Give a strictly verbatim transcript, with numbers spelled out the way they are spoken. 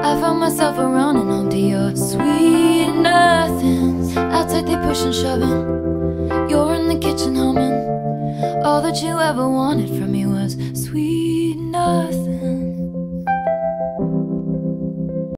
I found myself around and onto your sweet nothings. Outside they push and shoving, you're in the kitchen humming. All that you ever wanted from me was sweet